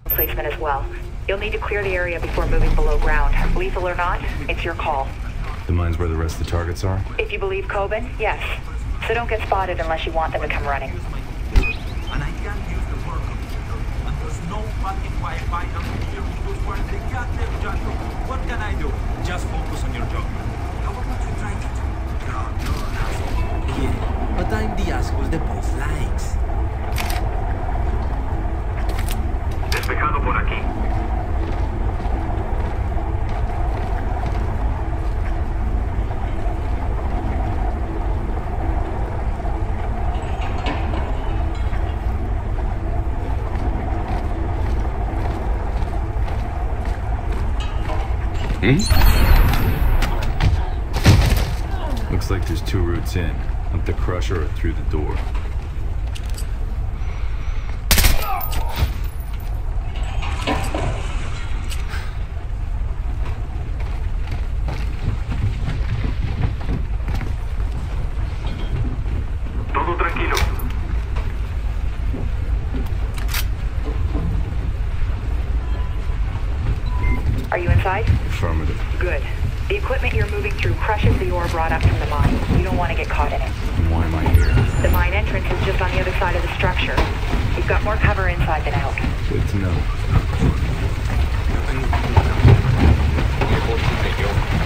placement as well. You'll need to clear the area before moving below ground. Lethal or not, it's your call. The mine's where the rest of the targets are? If you believe Coben, yes. So don't get spotted unless you want them to come running. And I can't use the work computer. And there's no fucking Wi-Fi up here because we're the goddamn jungle. What can I do? Just focus on your job. How about you try it? God, you're an asshole. Yeah, but I'm the asshole the boss likes. Despejado por aquí. Looks like there's two routes in. Up the crusher or through the door. Todo tranquilo. Are you inside? Affirmative. Good. The equipment you're moving through crushes the ore brought up from the mine. You don't want to get caught in it. Why am I here? The mine entrance is just on the other side of the structure. You've got more cover inside than out. Good to know.